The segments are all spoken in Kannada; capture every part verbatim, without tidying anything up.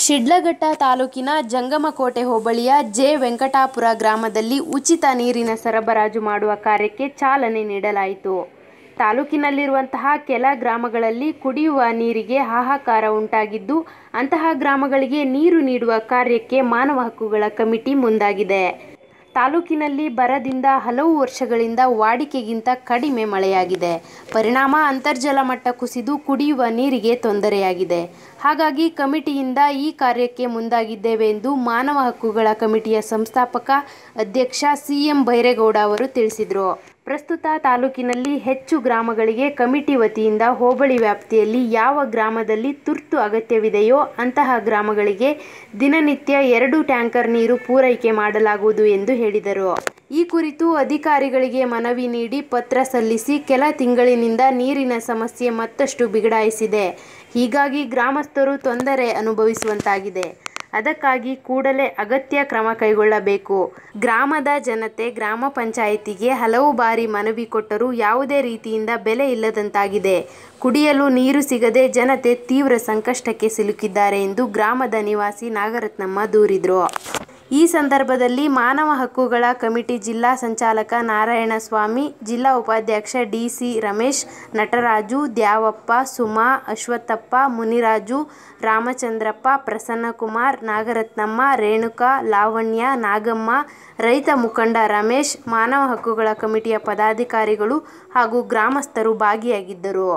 ಶಿಡ್ಲಘಟ್ಟ ತಾಲೂಕಿನ ಜಂಗಮಕೋಟೆ ಹೋಬಳಿಯ ಜೆ ವೆಂಕಟಾಪುರ ಗ್ರಾಮದಲ್ಲಿ ಉಚಿತ ನೀರಿನ ಸರಬರಾಜು ಮಾಡುವ ಕಾರ್ಯಕ್ಕೆ ಚಾಲನೆ ನೀಡಲಾಯಿತು. ತಾಲೂಕಿನಲ್ಲಿರುವಂತಹ ಕೆಲ ಗ್ರಾಮಗಳಲ್ಲಿ ಕುಡಿಯುವ ನೀರಿಗೆ ಹಾಹಾಕಾರ ಉಂಟಾಗಿದ್ದು, ಅಂತಹ ಗ್ರಾಮಗಳಿಗೆ ನೀರು ನೀಡುವ ಕಾರ್ಯಕ್ಕೆ ಮಾನವ ಹಕ್ಕುಗಳ ಕಮಿಟಿ ಮುಂದಾಗಿದೆ. ತಾಲೂಕಿನಲ್ಲಿ ಬರದಿಂದ ಹಲವು ವರ್ಷಗಳಿಂದ ವಾಡಿಕೆಗಿಂತ ಕಡಿಮೆ ಮಳೆಯಾಗಿದೆ. ಪರಿಣಾಮ ಅಂತರ್ಜಲ ಮಟ್ಟ ಕುಸಿದು ಕುಡಿಯುವ ನೀರಿಗೆ ತೊಂದರೆಯಾಗಿದೆ. ಹಾಗಾಗಿ ಕಮಿಟಿಯಿಂದ ಈ ಕಾರ್ಯಕ್ಕೆ ಮುಂದಾಗಿದ್ದೇವೆ ಎಂದು ಮಾನವ ಹಕ್ಕುಗಳ ಕಮಿಟಿಯ ಸಂಸ್ಥಾಪಕ ಅಧ್ಯಕ್ಷ ಸಿ ಎಂ ಬೈರೇಗೌಡ ಅವರು ತಿಳಿಸಿದರು. ಪ್ರಸ್ತುತ ತಾಲೂಕಿನಲ್ಲಿ ಹೆಚ್ಚು ಗ್ರಾಮಗಳಿಗೆ ಕಮಿಟಿ ವತಿಯಿಂದ ಹೋಬಳಿ ವ್ಯಾಪ್ತಿಯಲ್ಲಿ ಯಾವ ಗ್ರಾಮದಲ್ಲಿ ತುರ್ತು ಅಗತ್ಯವಿದೆಯೋ ಅಂತಹ ಗ್ರಾಮಗಳಿಗೆ ದಿನನಿತ್ಯ ಎರಡು ಟ್ಯಾಂಕರ್ ನೀರು ಪೂರೈಕೆ ಮಾಡಲಾಗುವುದು ಎಂದು ಹೇಳಿದರು. ಈ ಕುರಿತು ಅಧಿಕಾರಿಗಳಿಗೆ ಮನವಿ ನೀಡಿ ಪತ್ರ ಸಲ್ಲಿಸಿ ಕೆಲ ತಿಂಗಳಿನಿಂದ ನೀರಿನ ಸಮಸ್ಯೆ ಮತ್ತಷ್ಟು ಬಿಗಡಾಯಿಸಿದೆ. ಹೀಗಾಗಿ ಗ್ರಾಮಸ್ಥರು ತೊಂದರೆ ಅನುಭವಿಸುವಂತಾಗಿದೆ. ಅದಕ್ಕಾಗಿ ಕೂಡಲೇ ಅಗತ್ಯ ಕ್ರಮ ಕೈಗೊಳ್ಳಬೇಕು. ಗ್ರಾಮದ ಜನತೆ ಗ್ರಾಮ ಪಂಚಾಯಿತಿಗೆ ಹಲವು ಬಾರಿ ಮನವಿ ಕೊಟ್ಟರೂ ಯಾವುದೇ ರೀತಿಯಿಂದ ಬೆಲೆ ಇಲ್ಲದಂತಾಗಿದೆ. ಕುಡಿಯಲು ನೀರು ಸಿಗದೆ ಜನತೆ ತೀವ್ರ ಸಂಕಷ್ಟಕ್ಕೆ ಸಿಲುಕಿದ್ದಾರೆ ಎಂದು ಗ್ರಾಮದ ನಿವಾಸಿ ನಾಗರತ್ನಮ್ಮ ದೂರಿದರು. ಈ ಸಂದರ್ಭದಲ್ಲಿ ಮಾನವ ಹಕ್ಕುಗಳ ಕಮಿಟಿ ಜಿಲ್ಲಾ ಸಂಚಾಲಕ ನಾರಾಯಣಸ್ವಾಮಿ, ಜಿಲ್ಲಾ ಉಪಾಧ್ಯಕ್ಷ ಡಿ ಸಿ ರಮೇಶ್, ನಟರಾಜು, ದ್ಯಾವಪ್ಪ, ಸುಮಾ, ಅಶ್ವತ್ಥಪ್ಪ, ಮುನಿರಾಜು, ರಾಮಚಂದ್ರಪ್ಪ, ಪ್ರಸನ್ನಕುಮಾರ್, ನಾಗರತ್ನಮ್ಮ, ರೇಣುಕಾ, ಲಾವಣ್ಯ, ನಾಗಮ್ಮ, ರೈತ ಮುಖಂಡ ರಮೇಶ್, ಮಾನವ ಹಕ್ಕುಗಳ ಕಮಿಟಿಯ ಪದಾಧಿಕಾರಿಗಳು ಹಾಗೂ ಗ್ರಾಮಸ್ಥರು ಭಾಗಿಯಾಗಿದ್ದರು.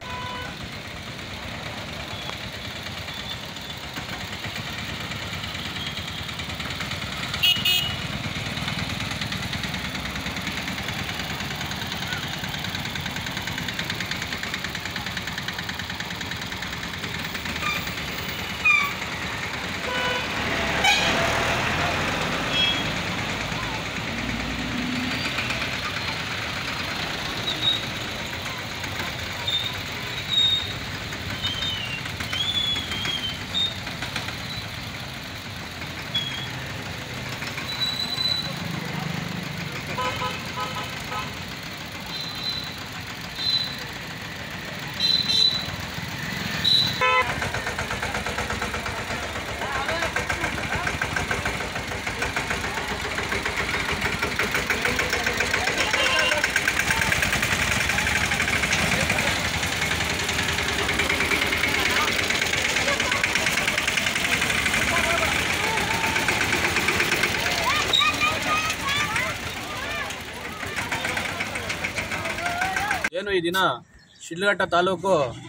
ಏನು ಈ ದಿನ ಶಿಡ್ಲಘಟ್ಟ ತಾಲೂಕು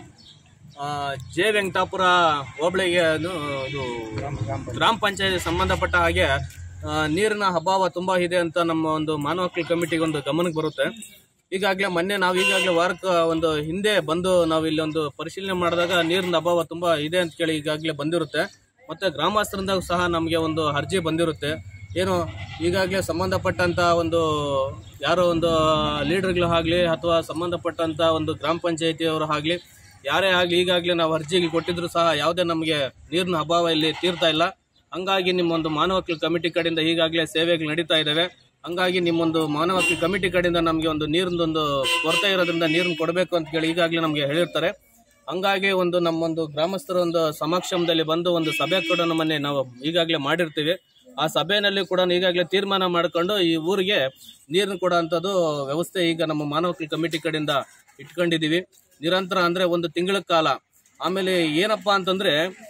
ಜೆ ವೆಂಕಟಾಪುರ ಹೋಬಳಿಗೆ ಅದು ಗ್ರಾಮ ಪಂಚಾಯತ್ ಸಂಬಂಧಪಟ್ಟ ಹಾಗೆ ನೀರಿನ ಅಭಾವ ತುಂಬ ಇದೆ ಅಂತ ನಮ್ಮ ಒಂದು ಮಾನವ ಹಕ್ಕುಗಳ ಕಮಿಟಿಗೆ ಒಂದು ಗಮನಕ್ಕೆ ಬರುತ್ತೆ. ಈಗಾಗಲೇ ಮೊನ್ನೆ ನಾವು ಈಗಾಗಲೇ ವಾರಕ್ಕೆ ಒಂದು ಹಿಂದೆ ಬಂದು ನಾವು ಇಲ್ಲಿ ಒಂದು ಪರಿಶೀಲನೆ ಮಾಡಿದಾಗ ನೀರಿನ ಅಭಾವ ತುಂಬ ಇದೆ ಅಂತ ಕೇಳಿ ಈಗಾಗಲೇ ಬಂದಿರುತ್ತೆ. ಮತ್ತು ಗ್ರಾಮಸ್ಥರಿಂದ ಸಹ ನಮಗೆ ಒಂದು ಅರ್ಜಿ ಬಂದಿರುತ್ತೆ. ಏನು ಈಗಾಗಲೇ ಸಂಬಂಧಪಟ್ಟಂಥ ಒಂದು ಯಾರೋ ಒಂದು ಲೀಡರ್ಗಳು ಆಗಲಿ ಅಥವಾ ಸಂಬಂಧಪಟ್ಟಂಥ ಒಂದು ಗ್ರಾಮ ಪಂಚಾಯತಿಯವರು ಆಗಲಿ ಯಾರೇ ಆಗಲಿ ಈಗಾಗಲೇ ನಾವು ಅರ್ಜಿಗೆ ಕೊಟ್ಟಿದ್ರು ಸಹ ಯಾವುದೇ ನಮಗೆ ನೀರಿನ ಅಭಾವ ಇಲ್ಲಿ ತೀರ್ತಾ ಇಲ್ಲ. ಹಂಗಾಗಿ ನಿಮ್ಮೊಂದು ಮಾನವ ಹಕ್ಕುಗಳ ಕಮಿಟಿ ಕಡೆಯಿಂದ ಈಗಾಗಲೇ ಸೇವೆಗಳು ನಡೀತಾ ಇದ್ದಾವೆ. ಹಂಗಾಗಿ ನಿಮ್ಮೊಂದು ಮಾನವ ಹಕ್ಕುಗಳ ಕಮಿಟಿ ಕಡೆಯಿಂದ ನಮಗೆ ಒಂದು ನೀರಿಂದೊಂದು ಕೊರತೆ ಇರೋದ್ರಿಂದ ನೀರನ್ನು ಕೊಡಬೇಕು ಅಂತ ಹೇಳಿ ಈಗಾಗಲೇ ನಮಗೆ ಹೇಳಿರ್ತಾರೆ. ಹಂಗಾಗಿ ಒಂದು ನಮ್ಮೊಂದು ಗ್ರಾಮಸ್ಥರ ಒಂದು ಸಮಕ್ಷಮದಲ್ಲಿ ಬಂದು ಒಂದು ಸಭೆ ಕೂಡ ನಮ್ಮನ್ನೇ ನಾವು ಈಗಾಗಲೇ ಮಾಡಿರ್ತೀವಿ. ಆ ಸಭೆಯಲ್ಲಿ ಕೂಡ ಈಗಾಗಲೇ ತೀರ್ಮಾನ ಮಾಡಿಕೊಂಡು ಈ ಊರಿಗೆ ನೀರನ್ನು ಕೊಡೋಂಥದ್ದು ವ್ಯವಸ್ಥೆ ಈಗ ನಮ್ಮ ಮಾನವ ಹಕ್ಕುಗಳ ಕಮಿಟಿ ಕಡೆಯಿಂದ ಇಟ್ಕೊಂಡಿದ್ದೀವಿ. ನಿರಂತರ ಅಂದರೆ ಒಂದು ತಿಂಗಳ ಕಾಲ. ಆಮೇಲೆ ಏನಪ್ಪ ಅಂತಂದರೆ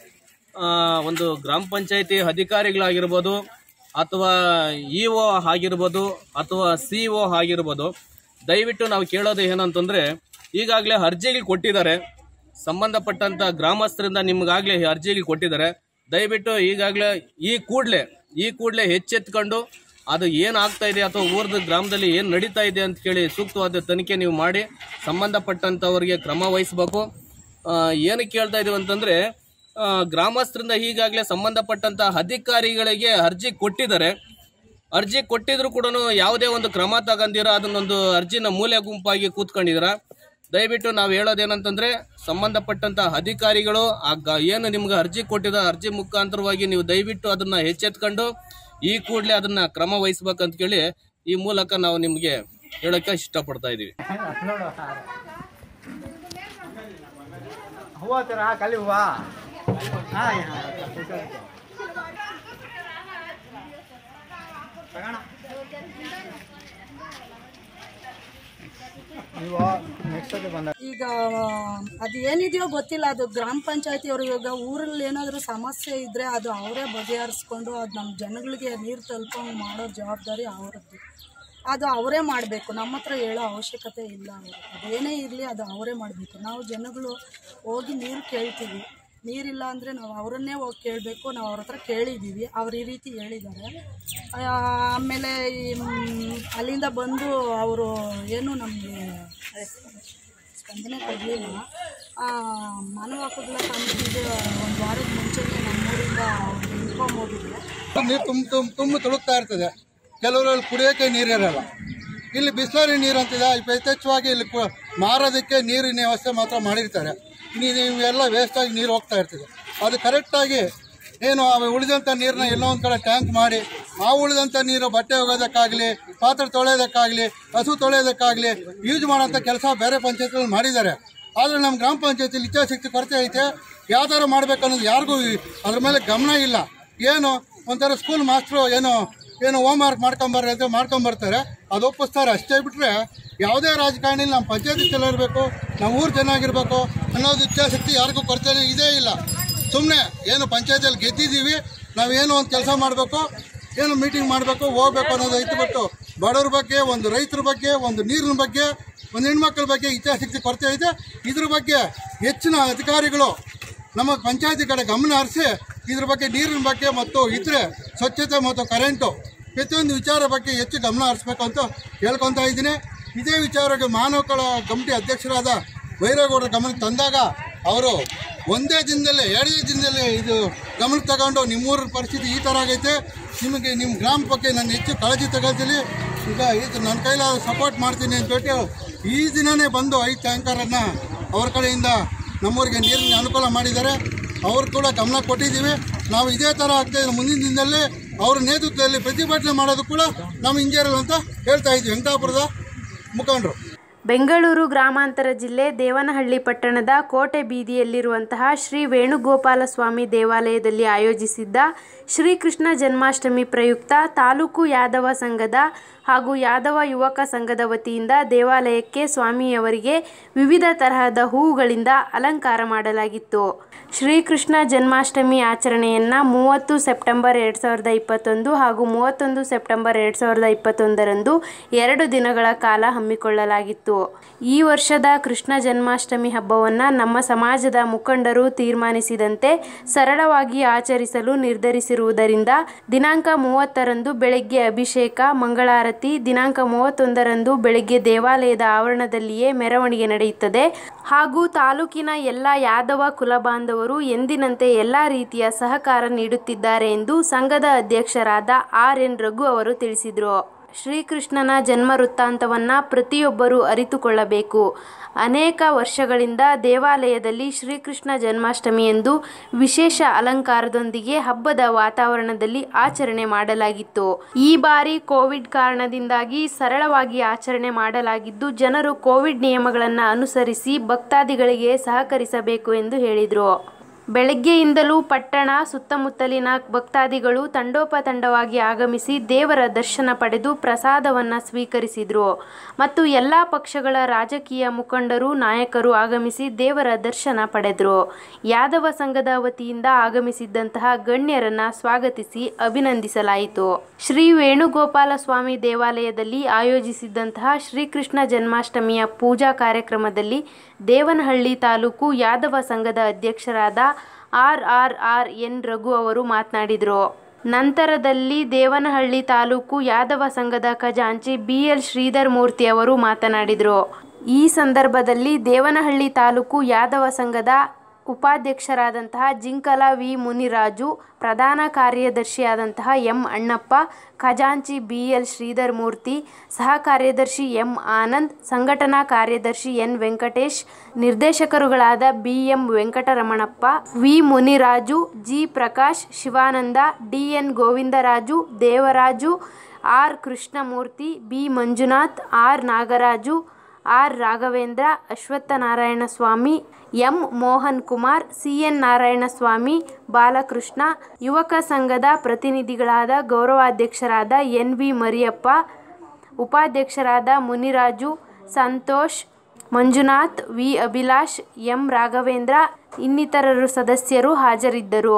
ಒಂದು ಗ್ರಾಮ ಪಂಚಾಯತಿ ಅಧಿಕಾರಿಗಳಾಗಿರ್ಬೋದು ಅಥವಾ ಇ ಒ ಆಗಿರ್ಬೋದು ಅಥವಾ ಸಿ ಒ ಆಗಿರ್ಬೋದು, ದಯವಿಟ್ಟು ನಾವು ಕೇಳೋದು ಏನಂತಂದರೆ ಈಗಾಗಲೇ ಅರ್ಜಿಗಳು ಕೊಟ್ಟಿದ್ದಾರೆ. ಸಂಬಂಧಪಟ್ಟಂಥ ಗ್ರಾಮಸ್ಥರಿಂದ ನಿಮಗಾಗಲೇ ಅರ್ಜಿಗಳು ಕೊಟ್ಟಿದ್ದಾರೆ. ದಯವಿಟ್ಟು ಈಗಾಗಲೇ ಈ ಕೂಡಲೇ ಈ ಕೂಡಲೇ ಎಚ್ಚೆತ್ಕೊಂಡು ಅದು ಏನಾಗ್ತಾ ಇದೆ ಅಥವಾ ಊರದ ಗ್ರಾಮದಲ್ಲಿ ಏನು ನಡೀತಾ ಇದೆ ಅಂತ ಕೇಳಿ ಸೂಕ್ತವಾದ ತನಿಖೆ ನೀವು ಮಾಡಿ ಸಂಬಂಧಪಟ್ಟಂಥವ್ರಿಗೆ ಕ್ರಮ ವಹಿಸಬೇಕು. ಏನಕ್ಕೆ ಕೇಳ್ತಾ ಇದೀವಿ ಅಂತಂದರೆ ಗ್ರಾಮಸ್ಥರಿಂದ ಈಗಾಗಲೇ ಸಂಬಂಧಪಟ್ಟಂಥ ಅಧಿಕಾರಿಗಳಿಗೆ ಅರ್ಜಿ ಕೊಟ್ಟಿದ್ದಾರೆ. ಅರ್ಜಿ ಕೊಟ್ಟಿದ್ರು ಕೂಡ ಯಾವುದೇ ಒಂದು ಕ್ರಮ ತಗೊಂಡಿರ ಅದನ್ನೊಂದು ಅರ್ಜಿನ ಮೂಲೆ ಗುಂಪಾಗಿ ಕೂತ್ಕೊಂಡಿದ್ದೀರ. ದಯವಿಟ್ಟು ನಾವು ಹೇಳೋದೇನಂತಂದರೆ ಸಂಬಂಧಪಟ್ಟಂಥ ಅಧಿಕಾರಿಗಳು ಆ ಏನು ನಿಮ್ಗೆ ಅರ್ಜಿ ಕೊಟ್ಟಿದ ಅರ್ಜಿ ಮುಖಾಂತರವಾಗಿ ನೀವು ದಯವಿಟ್ಟು ಅದನ್ನು ಎಚ್ಚೆತ್ಕೊಂಡು ಈ ಕೂಡಲೇ ಅದನ್ನು ಕ್ರಮ ವಹಿಸ್ಬೇಕಂತ ಕೇಳಿ ಈ ಮೂಲಕ ನಾವು ನಿಮಗೆ ಹೇಳೋಕ್ಕೆ ಇಷ್ಟಪಡ್ತಾ ಇದ್ದೀವಿ. ಹೂವ ತರ ಕಲಿ ಹೂವ ಈಗ ಅದು ಏನಿದೆಯೋ ಗೊತ್ತಿಲ್ಲ, ಅದು ಗ್ರಾಮ ಪಂಚಾಯತಿ ಅವರು ಇವಾಗ ಊರಲ್ಲಿ ಏನಾದರೂ ಸಮಸ್ಯೆ ಇದ್ದರೆ ಅದು ಅವರೇ ಬಗೆಹರಿಸ್ಕೊಂಡು ಅದು ನಮ್ಮ ಜನಗಳಿಗೆ ನೀರು ತಲುಪಂಗೆ ಮಾಡೋ ಜವಾಬ್ದಾರಿ ಅವರದ್ದು. ಅದು ಅವರೇ ಮಾಡಬೇಕು, ನಮ್ಮ ಹತ್ರ ಹೇಳೋ ಅವಶ್ಯಕತೆ ಇಲ್ಲ. ಅವರು ಅದೇನೇ ಇರಲಿ ಅದು ಅವರೇ ಮಾಡಬೇಕು. ನಾವು ಜನಗಳು ಹೋಗಿ ನೀರು ಕೇಳ್ತೀವಿ, ನೀರಿಲ್ಲ ಅಂದರೆ ನಾವು ಅವರನ್ನೇ ಹೋಗಿ ಕೇಳಬೇಕು. ನಾವು ಅವ್ರ ಹತ್ರ ಕೇಳಿದ್ದೀವಿ, ಅವ್ರು ಈ ರೀತಿ ಹೇಳಿದ್ದಾರೆ. ಆಮೇಲೆ ಈ ಅಲ್ಲಿಂದ ಬಂದು ಅವರು ಏನು ನಮಗೆ ಸ್ಪಂದನೆ ಕೊಡಲಿಲ್ಲ. ಮಾನವ ಹಕ್ಕುಗಳ ಸಮಿತಿಗೆ ಒಂದು ವಾರದ ಮುಂಚೆನೇ ನಮ್ಮೂರಿಂದ ಇನ್ಫಾರ್ಮ್ ಹೋಗಿದ್ದೆ. ನೀರು ತುಂಬ ತುಂಬ ತುಂಬ ತುಳುಕ್ತಾ ಇರ್ತದೆ. ಕೆಲವರಲ್ಲಿ ಕುಡಿಯೋಕ್ಕೆ ನೀರಿರಲ್ಲ. ಇಲ್ಲಿ ಬಿಸ್ಲರಿ ನೀರು ಅಂತಿದೆ, ಯಥೇಚ್ಛವಾಗಿ ಇಲ್ಲಿ ಮಾರೋದಕ್ಕೆ ನೀರಿನ ವ್ಯವಸ್ಥೆ ಮಾತ್ರ ಮಾಡಿರ್ತಾರೆ. ನೀವೆಲ್ಲ ವೇಸ್ಟಾಗಿ ನೀರು ಹೋಗ್ತಾ ಇರ್ತದೆ. ಅದು ಕರೆಕ್ಟಾಗಿ ಏನು ಉಳಿದಂಥ ನೀರನ್ನ ಎಲ್ಲೋ ಒಂದು ಕಡೆ ಟ್ಯಾಂಕ್ ಮಾಡಿ ಆ ಉಳಿದಂಥ ನೀರು ಬಟ್ಟೆ ಒಗೆಯೋದಕ್ಕಾಗಲಿ, ಪಾತ್ರೆ ತೊಳೆಯೋದಕ್ಕಾಗಲಿ, ಹಸು ತೊಳೆಯೋದಕ್ಕಾಗಲಿ ಯೂಸ್ ಮಾಡೋಂಥ ಕೆಲಸ ಬೇರೆ ಪಂಚಾಯತ್ಗಳಲ್ಲಿ ಮಾಡಿದ್ದಾರೆ. ಆದರೆ ನಮ್ಮ ಗ್ರಾಮ ಪಂಚಾಯತಿಲಿ ಇಚ್ಛಾಶಕ್ತಿ ಕೊರತೆ ಐತೆ. ಯಾವ್ದಾರು ಮಾಡಬೇಕನ್ನೋದು ಯಾರಿಗೂ ಅದ್ರ ಮೇಲೆ ಗಮನ ಇಲ್ಲ. ಏನು ಒಂಥರ ಸ್ಕೂಲ್ ಮಾಸ್ಟ್ರು ಏನು ಏನು ಹೋಮ್ ವರ್ಕ್ ಮಾಡ್ಕೊಂಬರ್ರಿ ಅಂತ ಮಾಡ್ಕೊಂಬರ್ತಾರೆ, ಅದು ಒಪ್ಪಿಸ್ತಾರೆ. ಅಷ್ಟೇ ಬಿಟ್ಟರೆ ಯಾವುದೇ ರಾಜಕಾರಣಿ ನಮ್ಮ ಪಂಚಾಯತಿ ಚೆನ್ನಾಗಿರಬೇಕು, ನಮ್ಮ ಊರು ಚೆನ್ನಾಗಿರಬೇಕು ಅನ್ನೋದು ಇಚ್ಛಾಶಕ್ತಿ ಯಾರಿಗೂ ಕೊರತೆನೇ ಇದೇ ಇಲ್ಲ. ಸುಮ್ಮನೆ ಏನು ಪಂಚಾಯತಿಯಲ್ಲಿ ಗೆದ್ದಿದ್ದೀವಿ, ನಾವೇನು ಒಂದು ಕೆಲಸ ಮಾಡಬೇಕು, ಏನು ಮೀಟಿಂಗ್ ಮಾಡಬೇಕು, ಹೋಗ್ಬೇಕು ಅನ್ನೋದು ಐತೆ. ಬಿಟ್ಟು ಬಡವ್ರ ಬಗ್ಗೆ, ಒಂದು ರೈತರ ಬಗ್ಗೆ, ಒಂದು ನೀರಿನ ಬಗ್ಗೆ, ಒಂದು ಹೆಣ್ಮಕ್ಳ ಬಗ್ಗೆ ಇಚ್ಛಾಶಕ್ತಿ ಕೊರತೆ ಐತೆ. ಇದ್ರ ಬಗ್ಗೆ ಹೆಚ್ಚಿನ ಅಧಿಕಾರಿಗಳು ನಮ್ಮ ಪಂಚಾಯತಿ ಕಡೆ ಗಮನ ಹರಿಸಿ ಇದ್ರ ಬಗ್ಗೆ ನೀರಿನ ಬಗ್ಗೆ ಮತ್ತು ಇತರೆ ಸ್ವಚ್ಛತೆ ಮತ್ತು ಕರೆಂಟು ಪ್ರತಿಯೊಂದು ವಿಚಾರ ಬಗ್ಗೆ ಹೆಚ್ಚು ಗಮನ ಹರಿಸ್ಬೇಕು ಅಂತ ಹೇಳ್ಕೊತಾ ಇದ್ದೀನಿ. ಇದೇ ವಿಚಾರಕ್ಕೆ ಮಾನವಕಳ ಕಮಿಟಿ ಅಧ್ಯಕ್ಷರಾದ ಬೈರೇಗೌಡರ ಗಮನಕ್ಕೆ ತಂದಾಗ ಅವರು ಒಂದೇ ದಿನದಲ್ಲೇ ಎರಡನೇ ದಿನದಲ್ಲೇ ಇದು ಗಮನಕ್ಕೆ ತಗೊಂಡು ನಿಮ್ಮೂರ ಪರಿಸ್ಥಿತಿ ಈ ಥರ ಆಗೈತೆ, ನಿಮಗೆ ನಿಮ್ಮ ಗ್ರಾಮ ಬಗ್ಗೆ ನಾನು ಹೆಚ್ಚು ಕಾಳಜಿ ತಗೊಳ್ತೀನಿ, ಈಗ ಇದು ನನ್ನ ಕೈಲಾದ ಸಪೋರ್ಟ್ ಮಾಡ್ತೀನಿ ಅಂತೇಳಿ ಈ ದಿನವೇ ಬಂದು ಐದು ಟ್ಯಾಂಕರನ್ನು ಅವ್ರ ಕಡೆಯಿಂದ ನಮ್ಮೂರಿಗೆ ನೀರಿನ ಅನುಕೂಲ ಮಾಡಿದ್ದಾರೆ. ಅವ್ರು ಕೂಡ ಗಮನ ಕೊಟ್ಟಿದ್ದೀವಿ. ನಾವು ಇದೇ ಥರ ಆಗ್ತಾಯಿದ್ರೆ ಮುಂದಿನ ದಿನದಲ್ಲಿ ಅವ್ರ ನೇತೃತ್ವದಲ್ಲಿ ಪ್ರತಿಭಟನೆ ಮಾಡೋದು ಕೂಡ ನಮ್ಮ ಇಂಜಿನಿಯರ್ ಅಂತ ಹೇಳ್ತಾ ಇದ್ವಿ. ವೆಂಕಟಾಪುರದ ಮುಖಂಡರು. ಬೆಂಗಳೂರು ಗ್ರಾಮಾಂತರ ಜಿಲ್ಲೆ ದೇವನಹಳ್ಳಿ ಪಟ್ಟಣದ ಕೋಟೆ ಬೀದಿಯಲ್ಲಿರುವಂತಹ ಶ್ರೀ ವೇಣುಗೋಪಾಲ ಸ್ವಾಮಿ ದೇವಾಲಯದಲ್ಲಿ ಆಯೋಜಿಸಿದ್ದ ಶ್ರೀಕೃಷ್ಣ ಜನ್ಮಾಷ್ಟಮಿ ಪ್ರಯುಕ್ತ ತಾಲೂಕು ಯಾದವ ಸಂಘದ ಹಾಗೂ ಯಾದವ ಯುವಕ ಸಂಘದ ವತಿಯಿಂದ ದೇವಾಲಯಕ್ಕೆ ಸ್ವಾಮಿಯವರಿಗೆ ವಿವಿಧ ತರಹದ ಹೂವುಗಳಿಂದ ಅಲಂಕಾರ ಮಾಡಲಾಗಿತ್ತು. ಶ್ರೀಕೃಷ್ಣ ಜನ್ಮಾಷ್ಟಮಿ ಆಚರಣೆಯನ್ನು ಮೂವತ್ತು ಸೆಪ್ಟೆಂಬರ್ ಎರಡು ಸಾವಿರದ ಇಪ್ಪತ್ತೊಂದು ಹಾಗೂ ಮೂವತ್ತೊಂದು ಸೆಪ್ಟೆಂಬರ್ ಎರಡು ಸಾವಿರದ ಇಪ್ಪತ್ತೊಂದರಂದು ಎರಡು ದಿನಗಳ ಕಾಲ ಹಮ್ಮಿಕೊಳ್ಳಲಾಗಿತ್ತು. ಈ ವರ್ಷದ ಕೃಷ್ಣ ಜನ್ಮಾಷ್ಟಮಿ ಹಬ್ಬವನ್ನು ನಮ್ಮ ಸಮಾಜದ ಮುಖಂಡರು ತೀರ್ಮಾನಿಸಿದಂತೆ ಸರಳವಾಗಿ ಆಚರಿಸಲು ನಿರ್ಧರಿಸಿರುವುದರಿಂದ ದಿನಾಂಕ ಮೂವತ್ತರಂದು ಬೆಳಗ್ಗೆ ಅಭಿಷೇಕ, ಮಂಗಳಾರತಿ, ದಿನಾಂಕ ಮೂವತ್ತೊಂದರಂದು ಬೆಳಗ್ಗೆ ದೇವಾಲಯದ ಆವರಣದಲ್ಲಿಯೇ ಮೆರವಣಿಗೆ ನಡೆಯುತ್ತದೆ ಹಾಗೂ ತಾಲೂಕಿನ ಎಲ್ಲ ಯಾದವ ಕುಲಬಾಂಧವರು ಎಂದಿನಂತೆ ಎಲ್ಲ ರೀತಿಯ ಸಹಕಾರ ನೀಡುತ್ತಿದ್ದಾರೆ ಎಂದು ಸಂಘದ ಅಧ್ಯಕ್ಷರಾದ ಆರ್ ಎನ್ ರಘು ಅವರು ತಿಳಿಸಿದರು. ಶ್ರೀಕೃಷ್ಣನ ಜನ್ಮ ವೃತ್ತಾಂತವನ್ನು ಪ್ರತಿಯೊಬ್ಬರೂ ಅರಿತುಕೊಳ್ಳಬೇಕು. ಅನೇಕ ವರ್ಷಗಳಿಂದ ದೇವಾಲಯದಲ್ಲಿ ಶ್ರೀಕೃಷ್ಣ ಜನ್ಮಾಷ್ಟಮಿಯಂದು ವಿಶೇಷ ಅಲಂಕಾರದೊಂದಿಗೆ ಹಬ್ಬದ ವಾತಾವರಣದಲ್ಲಿ ಆಚರಣೆ ಮಾಡಲಾಗಿತ್ತು. ಈ ಬಾರಿ ಕೋವಿಡ್ ಕಾರಣದಿಂದಾಗಿ ಸರಳವಾಗಿ ಆಚರಣೆ ಮಾಡಲಾಗಿದ್ದು ಜನರು ಕೋವಿಡ್ ನಿಯಮಗಳನ್ನು ಅನುಸರಿಸಿ ಭಕ್ತಾದಿಗಳಿಗೆ ಸಹಕರಿಸಬೇಕು ಎಂದು ಹೇಳಿದರು. ಬೆಳಗ್ಗೆಯಿಂದಲೂ ಪಟ್ಟಣ ಸುತ್ತಮುತ್ತಲಿನ ಭಕ್ತಾದಿಗಳು ತಂಡೋಪತಂಡವಾಗಿ ಆಗಮಿಸಿ ದೇವರ ದರ್ಶನ ಪಡೆದು ಪ್ರಸಾದವನ್ನು ಸ್ವೀಕರಿಸಿದರು ಮತ್ತು ಎಲ್ಲ ಪಕ್ಷಗಳ ರಾಜಕೀಯ ಮುಖಂಡರು, ನಾಯಕರು ಆಗಮಿಸಿ ದೇವರ ದರ್ಶನ ಪಡೆದರು. ಯಾದವ ಸಂಘದ ವತಿಯಿಂದ ಆಗಮಿಸಿದ್ದಂತಹ ಗಣ್ಯರನ್ನು ಸ್ವಾಗತಿಸಿ ಅಭಿನಂದಿಸಲಾಯಿತು. ಶ್ರೀ ವೇಣುಗೋಪಾಲ ಸ್ವಾಮಿ ದೇವಾಲಯದಲ್ಲಿ ಆಯೋಜಿಸಿದ್ದಂತಹ ಶ್ರೀಕೃಷ್ಣ ಜನ್ಮಾಷ್ಟಮಿಯ ಪೂಜಾ ಕಾರ್ಯಕ್ರಮದಲ್ಲಿ ದೇವನಹಳ್ಳಿ ತಾಲೂಕು ಯಾದವ ಸಂಘದ ಅಧ್ಯಕ್ಷರಾದ R R R N Raghu ಅವರು ಮಾತನಾಡಿದರು. ನಂತರದಲ್ಲಿ ದೇವನಹಳ್ಳಿ ತಾಲೂಕು ಯಾದವ ಸಂಘದ ಖಜಾಂಚಿ ಬಿ ಎಲ್ ಶ್ರೀಧರ್ ಮೂರ್ತಿ ಅವರು ಮಾತನಾಡಿದರು. ಈ ಸಂದರ್ಭದಲ್ಲಿ ದೇವನಹಳ್ಳಿ ತಾಲೂಕು ಯಾದವ ಸಂಘದ ಉಪಾಧ್ಯಕ್ಷರಾದಂತಹ ಜಿಂಕಲ ವಿ ಮುನಿರಾಜು, ಪ್ರಧಾನ ಕಾರ್ಯದರ್ಶಿಯಾದಂತಹ ಎಂ ಅಣ್ಣಪ್ಪ, ಖಜಾಂಚಿ ಬಿ ಎಲ್ ಶ್ರೀಧರ್ ಮೂರ್ತಿ, ಸಹ ಕಾರ್ಯದರ್ಶಿ ಎಂ ಆನಂದ್, ಸಂಘಟನಾ ಕಾರ್ಯದರ್ಶಿ ಎನ್ ವೆಂಕಟೇಶ್, ನಿರ್ದೇಶಕರುಗಳಾದ B M Venkataramanappa, V Muniraju, G Prakash, Shivananda, D N Govindaraju, Devaraju, R Krishnamurthy, B Manjunath, R Nagaraju, R Raghavendra, Ashwathanarayana Swamy, M Mohan Kumar, C N Narayanaswamy, Balakrishna, ಯುವಕ ಸಂಘದ ಪ್ರತಿನಿಧಿಗಳಾದ ಗೌರವಾಧ್ಯಕ್ಷರಾದ ಎನ್ ವಿ ಮರಿಯಪ್ಪ, ಉಪಾಧ್ಯಕ್ಷರಾದ ಮುನಿರಾಜು, ಸಂತೋಷ್, ಮಂಜುನಾಥ್, ವಿ ಅಭಿಲಾಷ್, ಎಂ ರಾಘವೇಂದ್ರ ಇನ್ನಿತರರು ಸದಸ್ಯರು ಹಾಜರಿದ್ದರು.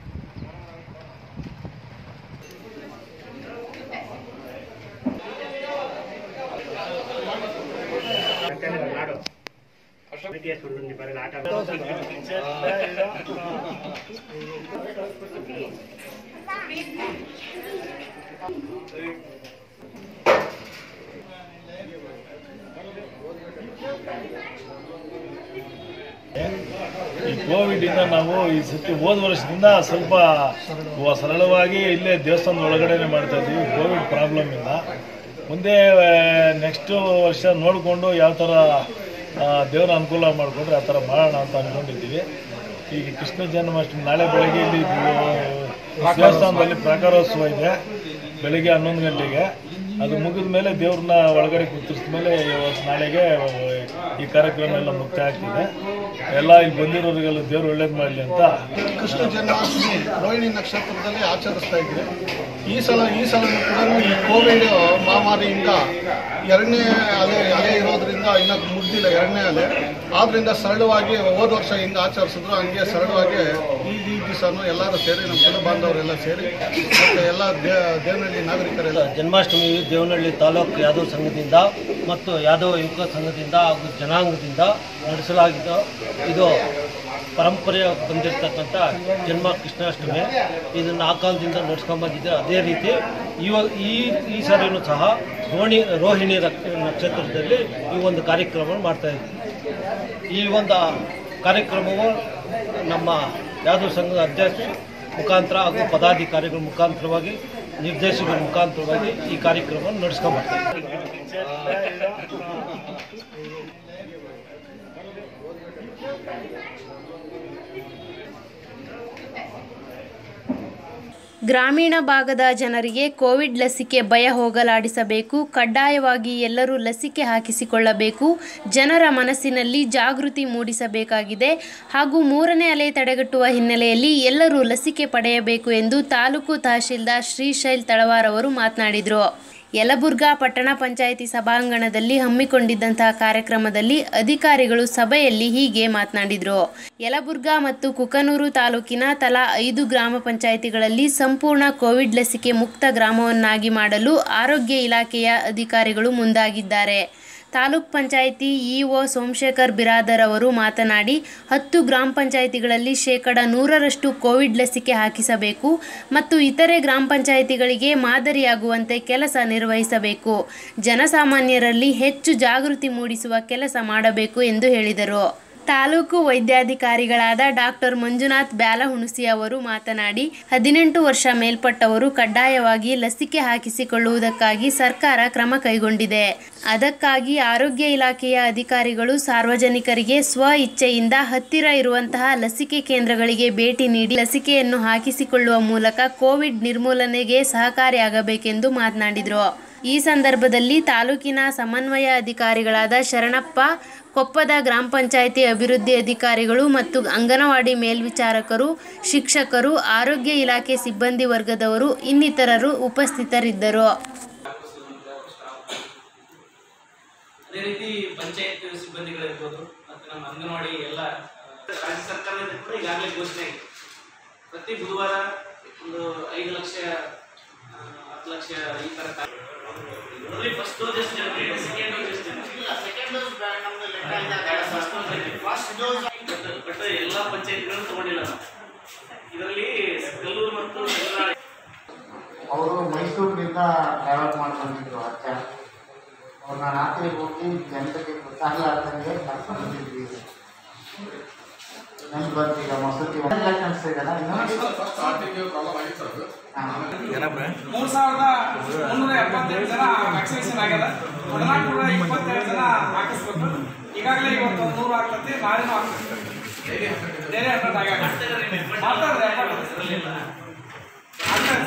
ಈ ಕೋವಿಡಿಂದ ನಾವು ಈ ಸತಿ ಹೋದ ವರ್ಷದಿಂದ ಸ್ವಲ್ಪ ಸರಳವಾಗಿ ಇಲ್ಲೇ ದೇವಸ್ಥಾನದ ಒಳಗಡೆನೆ ಮಾಡ್ತಾ ಇದ್ದೀವಿ. ಕೋವಿಡ್ ಪ್ರಾಬ್ಲಮಿಂದ ಮುಂದೆ ನೆಕ್ಸ್ಟ್ ವರ್ಷ ನೋಡಿಕೊಂಡು ಯಾವ ಥರ ದೇವರ ಅನುಕೂಲ ಮಾಡಿಕೊಂಡ್ರೆ ಆ ಥರ ಮಾಡೋಣ ಅಂತ ಅಂದ್ಕೊಂಡಿದ್ದೀವಿ. ಈಗ ಕೃಷ್ಣ ಜನ್ಮಾಷ್ಟಮಿ ನಾಳೆ ಬೆಳಗ್ಗೆ ಇಲ್ಲಿ ದೇವಸ್ಥಾನದಲ್ಲಿ ಪ್ರಾಕಾರೋತ್ಸವ ಇದೆ, ಬೆಳಗ್ಗೆ ಹನ್ನೊಂದು ಗಂಟೆಗೆ. ಅದು ಮುಗಿದ ಮೇಲೆ ದೇವ್ರನ್ನ ಒಳಗಡೆ ಕೂತಿಸಿದ ಮೇಲೆ ನಾಳೆಗೆ ಈ ಕಾರ್ಯಕ್ರಮ ಎಲ್ಲ ಮುಕ್ತಾಯ ಆಗ್ತಿದೆ. ಎಲ್ಲ ಇಲ್ಲಿ ಬಂದಿರೋರಿಗೆಲ್ಲ ದೇವ್ರು ಒಳ್ಳೇದು ಮಾಡಲಿ ಅಂತ. ಕೃಷ್ಣ ಜನ್ಮಾಷ್ಟಮಿ ರೋಹಿಣಿ ನಕ್ಷತ್ರದಲ್ಲಿ ಆಚರಿಸ್ತಾ ಇದ್ವಿ. ಈ ಸಲ ಈ ಸಲ ಕೂಡ ಈ ಕೋವಿಡ್ ಮಹಾಮಾರಿಯಿಂದ ಎರಡನೇ ಅಲೆ ಅಲೆ ಇರೋದ್ರಿಂದ ಇನ್ನೂ ಮುಗ್ದಿಲ್ಲ ಎರಡನೇ ಅಲೆ. ಆದ್ದರಿಂದ ಸರಳವಾಗಿ ಹೋದ ವರ್ಷ ಹಿಂಗೆ ಆಚರಿಸಿದ್ರು ಹಂಗೆ ಸರಳವಾಗಿ ಈ ಈ ದಿವಸನೂ ಎಲ್ಲರೂ ಸೇರಿ ನಮ್ಮ ಕುಲ ಬಾಂಧವರೆಲ್ಲ ಸೇರಿ ಮತ್ತು ಎಲ್ಲ ದೇ ದೇವನಹಳ್ಳಿ ನಾಗರಿಕರೆಲ್ಲ ಜನ್ಮಾಷ್ಟಮಿ ದೇವನಹಳ್ಳಿ ತಾಲೂಕು ಯಾದವ ಸಂಘದಿಂದ ಮತ್ತು ಯಾದವ ಯುವಕ ಸಂಘದಿಂದ ಹಾಗೂ ಜನಾಂಗದಿಂದ ನಡೆಸಲಾಗಿದ್ದು ಇದು ಪರಂಪರೆ ಬಂದಿರತಕ್ಕಂಥ ಜನ್ಮ ಕೃಷ್ಣಾಷ್ಟಮಿ. ಇದನ್ನು ಆ ಕಾಲದಿಂದ ನಡೆಸ್ಕೊಂಬಂದಿದ್ದೆ. ಅದೇ ರೀತಿ ಇವಾಗ ಈ ಈ ಸಾರಿನೂ ಸಹ ರೋಹಿಣಿ ರೋಹಿಣಿ ನಕ್ಷತ್ರದಲ್ಲಿ ಈ ಒಂದು ಕಾರ್ಯಕ್ರಮ ಮಾಡ್ತಾಯಿದ್ವಿ. ಈ ಒಂದು ಕಾರ್ಯಕ್ರಮವು ನಮ್ಮ ಯಾದವ ಸಂಘದ ಅಧ್ಯಕ್ಷ ಮುಖಾಂತರ ಹಾಗೂ ಪದಾಧಿಕಾರಿಗಳ ಮುಖಾಂತರವಾಗಿ ನಿರ್ದೇಶಕರ ಮುಖಾಂತರವಾಗಿ ಈ ಕಾರ್ಯಕ್ರಮವನ್ನು ನಡೆಸ್ಕೊಂಬರ್ತೀವಿ. ಗ್ರಾಮೀಣ ಭಾಗದ ಜನರಿಗೆ ಕೋವಿಡ್ ಲಸಿಕೆ ಭಯ ಹೋಗಲಾಡಿಸಬೇಕು. ಕಡ್ಡಾಯವಾಗಿ ಎಲ್ಲರೂ ಲಸಿಕೆ ಹಾಕಿಸಿಕೊಳ್ಳಬೇಕು. ಜನರ ಮನಸ್ಸಿನಲ್ಲಿ ಜಾಗೃತಿ ಮೂಡಿಸಬೇಕಾಗಿದೆ ಹಾಗೂ ಮೂರನೇ ಅಲೆ ತಡೆಗಟ್ಟುವ ಹಿನ್ನೆಲೆಯಲ್ಲಿ ಎಲ್ಲರೂ ಲಸಿಕೆ ಪಡೆಯಬೇಕು ಎಂದು ತಾಲೂಕು ತಹಶೀಲ್ದಾರ್ ಶ್ರೀಶೈಲ್ ತಳವಾರ್ ಅವರು ಮಾತನಾಡಿದರು. ಯಲಬುರ್ಗಾ ಪಟ್ಟಣ ಪಂಚಾಯಿತಿ ಸಭಾಂಗಣದಲ್ಲಿ ಹಮ್ಮಿಕೊಂಡಿದ್ದಂತಹ ಕಾರ್ಯಕ್ರಮದಲ್ಲಿ ಅಧಿಕಾರಿಗಳು ಸಭೆಯಲ್ಲಿ ಹೀಗೆ ಮಾತನಾಡಿದರು. ಯಲಬುರ್ಗಾ ಮತ್ತು ಕುಕನೂರು ತಾಲೂಕಿನ ತಲಾ ಐದು ಗ್ರಾಮ ಪಂಚಾಯಿತಿಗಳಲ್ಲಿ ಸಂಪೂರ್ಣ ಕೋವಿಡ್ ಲಸಿಕೆ ಮುಕ್ತ ಗ್ರಾಮವನ್ನಾಗಿ ಮಾಡಲು ಆರೋಗ್ಯ ಇಲಾಖೆಯ ಅಧಿಕಾರಿಗಳು ಮುಂದಾಗಿದ್ದಾರೆ. ತಾಲೂಕ್ ಪಂಚಾಯಿತಿ ಇಒ ಸೋಮಶೇಖರ್ ಬಿರಾದರ್ ಅವರು ಮಾತನಾಡಿ, ಹತ್ತು ಗ್ರಾಮ ಪಂಚಾಯಿತಿಗಳಲ್ಲಿ ಶೇಕಡ ನೂರರಷ್ಟು ಕೋವಿಡ್ ಲಸಿಕೆ ಹಾಕಿಸಬೇಕು ಮತ್ತು ಇತರೆ ಗ್ರಾಮ ಪಂಚಾಯಿತಿಗಳಿಗೆ ಮಾದರಿಯಾಗುವಂತೆ ಕೆಲಸ ನಿರ್ವಹಿಸಬೇಕು. ಜನಸಾಮಾನ್ಯರಲ್ಲಿ ಹೆಚ್ಚು ಜಾಗೃತಿ ಮೂಡಿಸುವ ಕೆಲಸ ಮಾಡಬೇಕು ಎಂದು ಹೇಳಿದರು. ತಾಲೂಕು ವೈದ್ಯಾಧಿಕಾರಿಗಳಾದ ಡಾಕ್ಟರ್ ಮಂಜುನಾಥ್ ಬ್ಯಾಲಹುಣಸಿ ಅವರು ಮಾತನಾಡಿ, ಹದಿನೆಂಟು ವರ್ಷ ಮೇಲ್ಪಟ್ಟವರು ಕಡ್ಡಾಯವಾಗಿ ಲಸಿಕೆ ಹಾಕಿಸಿಕೊಳ್ಳುವುದಕ್ಕಾಗಿ ಸರ್ಕಾರ ಕ್ರಮ ಕೈಗೊಂಡಿದೆ. ಅದಕ್ಕಾಗಿ ಆರೋಗ್ಯ ಇಲಾಖೆಯ ಅಧಿಕಾರಿಗಳು ಸಾರ್ವಜನಿಕರಿಗೆ ಸ್ವ ಇಚ್ಛೆಯಿಂದ ಹತ್ತಿರ ಇರುವಂತಹ ಲಸಿಕೆ ಕೇಂದ್ರಗಳಿಗೆ ಭೇಟಿ ನೀಡಿ ಲಸಿಕೆಯನ್ನು ಹಾಕಿಸಿಕೊಳ್ಳುವ ಮೂಲಕ ಕೋವಿಡ್ ನಿರ್ಮೂಲನೆಗೆ ಸಹಕಾರಿಯಾಗಬೇಕೆಂದು ಮಾತನಾಡಿದರು. ಈ ಸಂದರ್ಭದಲ್ಲಿ ತಾಲೂಕಿನ ಸಮನ್ವಯ ಅಧಿಕಾರಿಗಳಾದ ಶರಣಪ್ಪ, ಕೊಪ್ಪದ ಗ್ರಾಮ ಪಂಚಾಯಿತಿ ಅಭಿವೃದ್ಧಿ ಅಧಿಕಾರಿಗಳು ಮತ್ತು ಅಂಗನವಾಡಿ ಮೇಲ್ವಿಚಾರಕರು, ಶಿಕ್ಷಕರು, ಆರೋಗ್ಯ ಇಲಾಖೆ ಸಿಬ್ಬಂದಿ ವರ್ಗದವರು ಇನ್ನಿತರರು ಉಪಸ್ಥಿತರಿದ್ದರು. ಅದೇ ರೀತಿ ಪಂಚಾಯತ್ ಸಿಬ್ಬಂದಿಗಳಿರ್ಬೋದು ಮತ್ತು ನಮ್ಮ ಅಂಗನವಾಡಿ ಎಲ್ಲ ರಾಜ್ಯ ಸರ್ಕಾರದಿಂದ ಕೂಡ ಈಗಾಗಲೇ ಘೋಷಣೆ ಆಗಿದೆ. ಪ್ರತಿ ಬುಧವಾರ ಒಂದು ಐದು ಲಕ್ಷ ಹತ್ತು ಲಕ್ಷ ಈ ಥರ ಫಸ್ಟ್ ಡೋಸ್ ಎಷ್ಟು ಜನ, ಸೆಕೆಂಡ್ ಡೋಸ್ ಎಷ್ಟು ಜನ, ಬಟ್ ಎಲ್ಲ ಪಂಚಾಯತ್ಗಳನ್ನು ತಗೊಂಡಿಲ್ಲ ನಾವು. ಇದರಲ್ಲಿ ಕಲ್ಲೂರು ಮತ್ತು ಅವರು ಮೈಸೂರಿನಿಂದ ಟ್ರಾವೆಲ್ ಮಾಡ್ಕೊಂಡಿದ್ರು. ಅಚ್ಚ ಅವ್ರನ್ನ ರಾತ್ರಿ ಹೋಗಿ ಜನತೆಗೆ ಗೊತ್ತಾಗಲಾರ್ದಂಗೆ ಕರ್ಕೊಂಡು ಬಂದಿದ್ವಿ. ನಮ್ಗೆ ಬಂತೀಗ ಮಸೂತಿ ಕಾಣಿಸ್ತಿದೆಲ್ಲ ಮೂರು ಸಾವಿರದ ಮುನ್ನೂರ ಎಪ್ಪತ್ತೆಂಟು ಜನ ವ್ಯಾಕ್ಸಿನೇಷನ್ ಆಗ್ಯದ. ಹದಿನಾಲ್ಕು ನೂರ ಇಪ್ಪತ್ತೆರಡು ಜನ ಹಾಕಿಸ್ಬೇಕು. ಈಗಾಗಲೇ ಇವತ್ತು ನೂರು ಆಗ್ತದೆ, ನಾಳೆನೂ ಆಗ್ತದೆ. ಬೇರೆ ಹಂಡ್ರೆಡ್ ಆಗ್ಯಾಗ ಮಾಡ್ತಾರೆ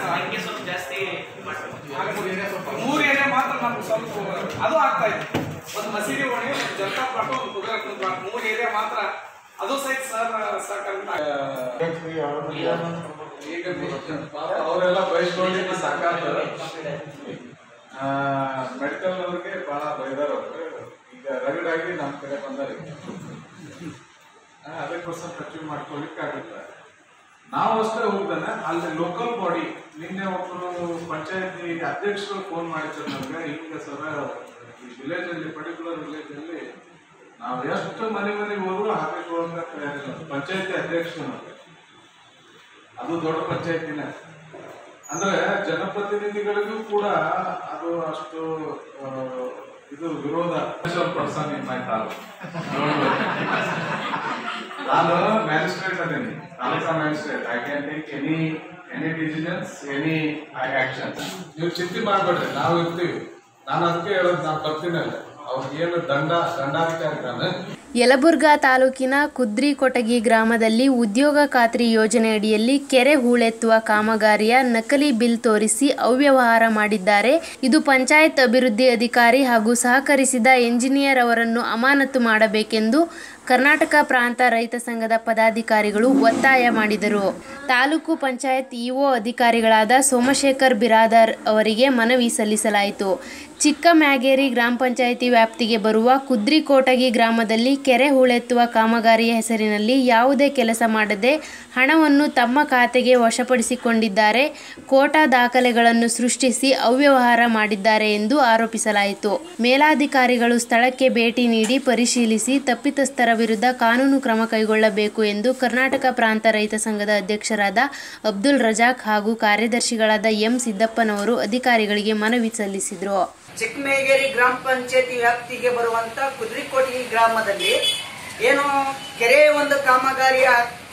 ಸ್ವಲ್ಪ ಜಾಸ್ತಿ ಮೂರು ಏರಿಯಾ ಮಾತ್ರ ನಮ್ಗೆ ಸ್ವಲ್ಪ ಅದು ಆಗ್ತಾ ಇದೆ. ಒಂದು ಮಸೀದಿ ಓಣಿ, ಒಂದು ಜನತಾ ಪ್ಲಾಟ್, ಒಂದು ಕುದುರೆ ಪ್ಲಾಟ್, ಮೂರು ಏರಿಯಾ ಮಾತ್ರ. ಅದು ಸಹಿತ ಸರ್ ಸಾಕಾಗುತ್ತೆ. ಈಗ ಅವರೆಲ್ಲ ಬಯಸ್ಕೊಂಡು ಸಾಕಾಗ್ತದೆ. ಮೆಡಿಕಲ್ ಅವ್ರಿಗೆ ಭಾಳ ಬೈದಾರ ಅವರು. ಈಗ ರಗಡಾಗಿ ನಮ್ಮ ಕಡೆ ಬಂದಾರೆ. ಅದಕ್ಕೋಸ್ಕರ ಖರ್ಚು ಮಾಡ್ಕೊಳ್ಳಿಕ್ಕೆ ಆಗುತ್ತೆ. ನಾವು ಅಷ್ಟೇ ಹೋಗ್ದಾನೆ ಅಲ್ಲಿ ಲೋಕಲ್ ಬಾಡಿ. ನಿನ್ನೆ ಒಬ್ಬರು ಪಂಚಾಯತಿ ಅಧ್ಯಕ್ಷರು ಫೋನ್ ಮಾಡಿದ್ರು ನಮಗೆ. ಈಗ ಸರ ಈ ವಿಲೇಜಲ್ಲಿ, ಪರ್ಟಿಕ್ಯುಲರ್ ವಿಲೇಜಲ್ಲಿ ನಾವು ಎಷ್ಟು ಮನೆ ಮನೆಗೆ ಹೋದ್ರು ಹಾಕಿಕೊಳ್ಳೋಕೆ ತಯಾರಿಲ್ಲ. ಪಂಚಾಯತಿ ಅಧ್ಯಕ್ಷರು ನಮಗೆ, ಅದು ದೊಡ್ಡ ಪಂಚಾಯತಿನೇ. ಅಂದ್ರೆ ಜನಪ್ರತಿನಿಧಿಗಳಿಗೂ ಕೂಡ ಅದು ಅಷ್ಟು ಇದು ವಿರೋಧ. Person in my taluk. ನಾನು ಮ್ಯಾಜಿಸ್ಟ್ರೇಟ್ ಅದೇನಿ, taluka magistrate. I can take any any decisions, any action. ನೀವು ಚಿಂತೆ ಮಾಡಬೇಡ್ರಿ, ನಾವು ಇರ್ತೀವಿ. ನಾನು ಅದಕ್ಕೆ ಹೇಳೋದು, ನಾನು ಬರ್ತೀನಿ. ಅವ್ರಿಗೇನು ದಂಡ ದಂಡಾಧಿಕಾರಿ ನಾನು. ಯಲಬುರ್ಗಾ ತಾಲೂಕಿನ ಕುದ್ರಿಕೊಟಗಿ ಗ್ರಾಮದಲ್ಲಿ ಉದ್ಯೋಗ ಖಾತ್ರಿ ಯೋಜನೆಯಡಿಯಲ್ಲಿ ಕೆರೆ ಹೂಳೆತ್ತುವ ಕಾಮಗಾರಿಯ ನಕಲಿ ಬಿಲ್ ತೋರಿಸಿ ಅವ್ಯವಹಾರ ಮಾಡಿದ್ದಾರೆ. ಇದು ಪಂಚಾಯತ್ ಅಭಿವೃದ್ಧಿ ಅಧಿಕಾರಿ ಹಾಗೂ ಸಹಕರಿಸಿದ ಎಂಜಿನಿಯರ್ ಅವರನ್ನು ಅಮಾನತು ಮಾಡಬೇಕೆಂದು ಕರ್ನಾಟಕ ಪ್ರಾಂತ ರೈತ ಸಂಘದ ಪದಾಧಿಕಾರಿಗಳು ಒತ್ತಾಯ ಮಾಡಿದರು. ತಾಲೂಕು ಪಂಚಾಯತ್ ಇಒ ಅಧಿಕಾರಿಗಳಾದ ಸೋಮಶೇಖರ್ ಬಿರಾದರ್ ಅವರಿಗೆ ಮನವಿ ಸಲ್ಲಿಸಲಾಯಿತು. ಚಿಕ್ಕ ಮ್ಯಾಗೇರಿ ಗ್ರಾಮ ಪಂಚಾಯಿತಿ ವ್ಯಾಪ್ತಿಗೆ ಬರುವ ಕುದ್ರಿಕೋಟಗಿ ಗ್ರಾಮದಲ್ಲಿ ಕೆರೆ ಹೂಳೆತ್ತುವ ಕಾಮಗಾರಿಯ ಹೆಸರಿನಲ್ಲಿ ಯಾವುದೇ ಕೆಲಸ ಮಾಡದೆ ಹಣವನ್ನು ತಮ್ಮ ಖಾತೆಗೆ ವಶಪಡಿಸಿಕೊಂಡಿದ್ದಾರೆ. ಕೋಟಾ ದಾಖಲೆಗಳನ್ನು ಸೃಷ್ಟಿಸಿ ಅವ್ಯವಹಾರ ಮಾಡಿದ್ದಾರೆ ಎಂದು ಆರೋಪಿಸಲಾಯಿತು. ಮೇಲಾಧಿಕಾರಿಗಳು ಸ್ಥಳಕ್ಕೆ ಭೇಟಿ ನೀಡಿ ಪರಿಶೀಲಿಸಿ ತಪ್ಪಿತಸ್ಥರ ವಿರುದ್ಧ ಕಾನೂನು ಕ್ರಮ ಕೈಗೊಳ್ಳಬೇಕು ಎಂದು ಕರ್ನಾಟಕ ಪ್ರಾಂತ ರೈತ ಸಂಘದ ಅಧ್ಯಕ್ಷರಾದ ಅಬ್ದುಲ್ ರಜಾಕ್ ಹಾಗೂ ಕಾರ್ಯದರ್ಶಿಗಳಾದ ಎಂ ಸಿದ್ದಪ್ಪನವರು ಅಧಿಕಾರಿಗಳಿಗೆ ಮನವಿ ಸಲ್ಲಿಸಿದರು. ಚಿಕ್ಕಮೇಗೇರಿ ಗ್ರಾಮ ಪಂಚಾಯತಿ ವ್ಯಾಪ್ತಿಗೆ ಬರುವಂತ ಕುದ್ರಿಕೋಟಗಿ ಗ್ರಾಮದಲ್ಲಿ ಏನು ಕೆರೆ ಒಂದು ಕಾಮಗಾರಿಯ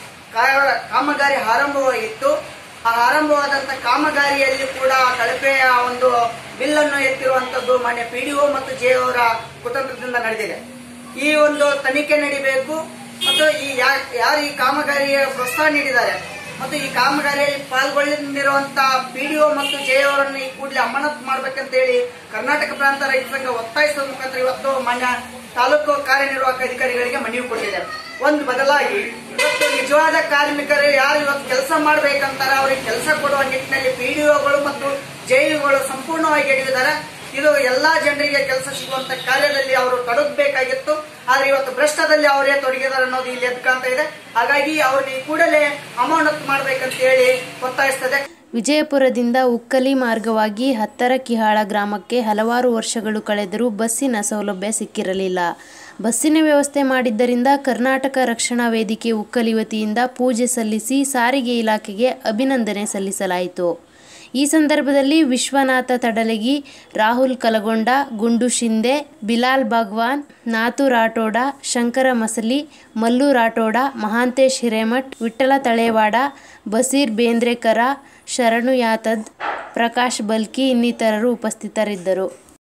ಕಾಮಗಾರಿ ಆರಂಭವಾಗಿತ್ತು. ಆ ಆರಂಭವಾದಂತ ಕಾಮಗಾರಿಯಲ್ಲಿ ಕೂಡ ಕಳಪೆಯ ಒಂದು ಬಿಲ್ ಅನ್ನು ಎತ್ತಿರುವಂತದ್ದು ಮಾನ್ಯ ಪಿಡಿಒ ಮತ್ತು ಜೆ ಅವರ ಕುತಂತ್ರದಿಂದ ನಡೆದಿದೆ. ಈ ಒಂದು ತನಿಖೆ ನಡೀಬೇಕು ಮತ್ತು ಈ ಯಾರು ಈ ಕಾಮಗಾರಿಯ ಪ್ರೋತ್ಸಾಹ ನೀಡಿದ್ದಾರೆ ಮತ್ತು ಈ ಕಾಮಗಾರಿಯಲ್ಲಿ ಪಾಲ್ಗೊಳ್ಳದಿರುವಂತಹ ಪಿಡಿಒ ಮತ್ತು ಜೆ ಅವರನ್ನು ಈ ಕೂಡಲೇ ಅಮಾನತು ಮಾಡಬೇಕಂತ ಹೇಳಿ ಕರ್ನಾಟಕ ಪ್ರಾಂತ ರೈತ ಸಂಘ ಒತ್ತಾಯಿಸುವ ಮುಖಾಂತರ ಇವತ್ತು ಮಾನ್ಯ ತಾಲೂಕು ಕಾರ್ಯನಿರ್ವಾಹಕ ಅಧಿಕಾರಿಗಳಿಗೆ ಮನವಿ ಕೊಟ್ಟಿದ್ದಾರೆ. ಒಂದು ಬದಲಾಗಿ ಇವತ್ತು ನಿಜವಾದ ಕಾರ್ಮಿಕರು ಯಾರು ಇವತ್ತು ಕೆಲಸ ಮಾಡಬೇಕಂತಾರೆ ಅವರಿಗೆ ಕೆಲಸ ಕೊಡುವ ನಿಟ್ಟಿನಲ್ಲಿ ಪಿಡಿಒಗಳು ಮತ್ತು ಜೆಇಗಳು ಸಂಪೂರ್ಣವಾಗಿ ಎಡವಿದ್ದಾರೆ. ಇದು ಎಲ್ಲಾ ಜನರಿಗೆ ಕೆಲಸ ಸಿಗುವಂತ ಕಾರ್ಯದಲ್ಲಿ ಅವರು ತೊಡಗಬೇಕಾಗಿತ್ತು. ಆದ್ರೆ ಇವತ್ತು ಭ್ರಷ್ಟದಲ್ಲಿ ಅವರೇ ತೊಡಗಿದ್ದಾರೆ ಅನ್ನೋದು ಇಲ್ಲಿ ಎದ್ದು ಕಾಣ್ತಾ ಇದೆ. ಹಾಗಾಗಿ ಅವ್ರನ್ನ ಈ ಕೂಡಲೇ ಅಮಾನತು ಮಾಡಬೇಕಂತ ಹೇಳಿ ಒತ್ತಾಯಿಸ್ತದೆ. ವಿಜಯಪುರದಿಂದ ಉಕ್ಕಲಿ ಮಾರ್ಗವಾಗಿ ಹತ್ತರ ಕಿಹಾಳ ಗ್ರಾಮಕ್ಕೆ ಹಲವಾರು ವರ್ಷಗಳು ಕಳೆದರೂ ಬಸ್ಸಿನ ಸೌಲಭ್ಯ ಸಿಕ್ಕಿರಲಿಲ್ಲ. ಬಸ್ಸಿನ ವ್ಯವಸ್ಥೆ ಮಾಡಿದ್ದರಿಂದ ಕರ್ನಾಟಕ ರಕ್ಷಣಾ ವೇದಿಕೆ ಉಕ್ಕಲಿ ವತಿಯಿಂದ ಪೂಜೆ ಸಲ್ಲಿಸಿ ಸಾರಿಗೆ ಇಲಾಖೆಗೆ ಅಭಿನಂದನೆ ಸಲ್ಲಿಸಲಾಯಿತು. ಈ ಸಂದರ್ಭದಲ್ಲಿ ವಿಶ್ವನಾಥ ತಡಲಗಿ, ರಾಹುಲ್ ಕಲಗೊಂಡ, ಗುಂಡು ಶಿಂದೆ, ಬಿಲಾಲ್ ಭಗವಾನ್, ನಾತು ರಾಠೋಡ, ಶಂಕರ ಮಸಲಿ, ಮಲ್ಲು ರಾಠೋಡ, ಮಹಾಂತೇಶ್ ಹಿರೇಮಠ್, ವಿಠ್ಠಲ ತಳೇವಾಡ, ಬಸೀರ್ ಬೇಂದ್ರೆಕರ, ಶರಣು ಯಾತದ್, ಪ್ರಕಾಶ್ ಬಲ್ಕಿ ಇನ್ನಿತರರು ಉಪಸ್ಥಿತರಿದ್ದರು.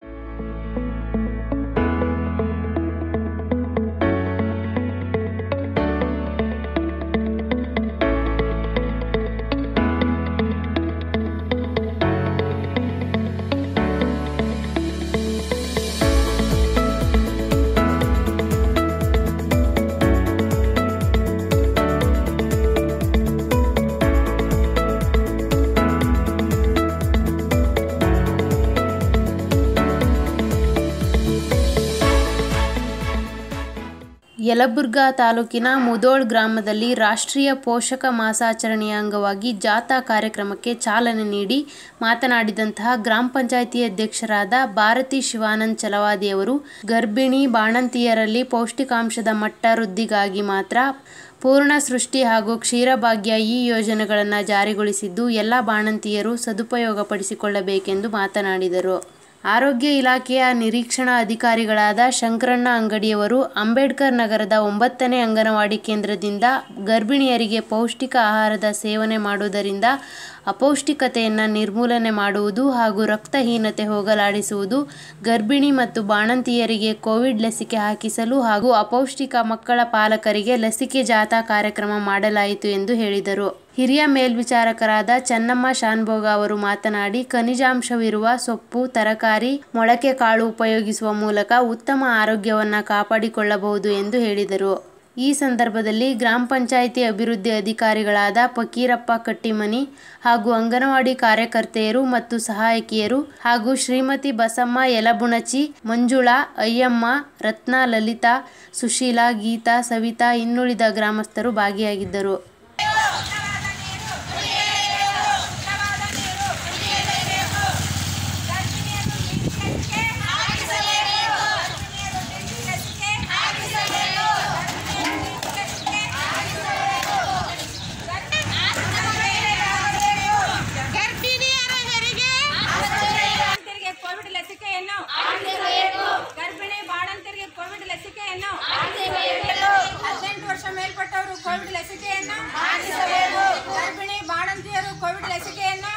ಯಲಬುರ್ಗಾ ತಾಲೂಕಿನ ಮುದೋಳ್ ಗ್ರಾಮದಲ್ಲಿ ರಾಷ್ಟ್ರೀಯ ಪೋಷಕ ಮಾಸಾಚರಣೆಯ ಅಂಗವಾಗಿ ಜಾಥಾ ಕಾರ್ಯಕ್ರಮಕ್ಕೆ ಚಾಲನೆ ನೀಡಿ ಮಾತನಾಡಿದಂತಹ ಗ್ರಾಮ ಪಂಚಾಯಿತಿ ಅಧ್ಯಕ್ಷರಾದ ಭಾರತಿ ಶಿವಾನಂದ್ ಚಲವಾದಿಯವರು ಗರ್ಭಿಣಿ ಬಾಣಂತಿಯರಲ್ಲಿ ಪೌಷ್ಟಿಕಾಂಶದ ಮಟ್ಟ ವೃದ್ಧಿಗಾಗಿ ಮಾತ್ರ ಪೂರ್ಣ ಸೃಷ್ಟಿ ಹಾಗೂ ಕ್ಷೀರಭಾಗ್ಯ ಈ ಯೋಜನೆಗಳನ್ನು ಜಾರಿಗೊಳಿಸಿದ್ದು ಎಲ್ಲ ಬಾಣಂತಿಯರು ಸದುಪಯೋಗಪಡಿಸಿಕೊಳ್ಳಬೇಕೆಂದು ಮಾತನಾಡಿದರು. ಆರೋಗ್ಯ ಇಲಾಖೆಯ ನಿರೀಕ್ಷಣಾ ಅಧಿಕಾರಿಗಳಾದ ಶಂಕರಣ್ಣ ಅಂಗಡಿಯವರು ಅಂಬೇಡ್ಕರ್ ನಗರದ ಒಂಬತ್ತನೇ ಅಂಗನವಾಡಿ ಕೇಂದ್ರದಿಂದ ಗರ್ಭಿಣಿಯರಿಗೆ ಪೌಷ್ಟಿಕ ಆಹಾರದ ಸೇವನೆ ಮಾಡುವುದರಿಂದ ಅಪೌಷ್ಟಿಕತೆಯನ್ನು ನಿರ್ಮೂಲನೆ ಮಾಡುವುದು ಹಾಗೂ ರಕ್ತಹೀನತೆ ಹೋಗಲಾಡಿಸುವುದು, ಗರ್ಭಿಣಿ ಮತ್ತು ಬಾಣಂತಿಯರಿಗೆ ಕೋವಿಡ್ ಲಸಿಕೆ ಹಾಕಿಸಲು ಹಾಗೂ ಅಪೌಷ್ಟಿಕ ಮಕ್ಕಳ ಪಾಲಕರಿಗೆ ಲಸಿಕೆ ಜಾಥಾ ಕಾರ್ಯಕ್ರಮ ಮಾಡಲಾಯಿತು ಎಂದು ಹೇಳಿದರು. ಹಿರಿಯ ಮೇಲ್ವಿಚಾರಕರಾದ ಚನ್ನಮ್ಮ ಶಾನ್ಭೋಗ ಅವರು ಮಾತನಾಡಿ, ಖನಿಜಾಂಶವಿರುವ ಸೊಪ್ಪು, ತರಕಾರಿ, ಮೊಳಕೆ ಕಾಳು ಉಪಯೋಗಿಸುವ ಮೂಲಕ ಉತ್ತಮ ಆರೋಗ್ಯವನ್ನು ಕಾಪಾಡಿಕೊಳ್ಳಬಹುದು ಎಂದು ಹೇಳಿದರು. ಈ ಸಂದರ್ಭದಲ್ಲಿ ಗ್ರಾಮ ಪಂಚಾಯಿತಿ ಅಭಿವೃದ್ಧಿ ಅಧಿಕಾರಿಗಳಾದ ಫಕೀರಪ್ಪ ಕಟ್ಟಿಮನಿ ಹಾಗೂ ಅಂಗನವಾಡಿ ಕಾರ್ಯಕರ್ತೆಯರು ಮತ್ತು ಸಹಾಯಕಿಯರು ಹಾಗೂ ಶ್ರೀಮತಿ ಬಸಮ್ಮ ಯಲಬುಣಚಿ, ಮಂಜುಳಾ, ಅಯ್ಯಮ್ಮ, ರತ್ನ, ಲಲಿತಾ, ಸುಶೀಲಾ, ಗೀತಾ, ಸವಿತಾ ಇನ್ನುಳಿದ ಗ್ರಾಮಸ್ಥರು ಭಾಗಿಯಾಗಿದ್ದರು. ಗರ್ಭಿಣಿ ಬಾಣಂತಿಯರಿಗೆ ಕೋವಿಡ್ ಲಸಿಕೆಯನ್ನು ಹದಿನೆಂಟು ವರ್ಷ ಮೇಲ್ಪಟ್ಟವರು ಕೋವಿಡ್ ಲಸಿಕೆಯನ್ನು ಗರ್ಭಿಣಿ ಬಾಣಂತಿಯರು ಕೋವಿಡ್ ಲಸಿಕೆಯನ್ನು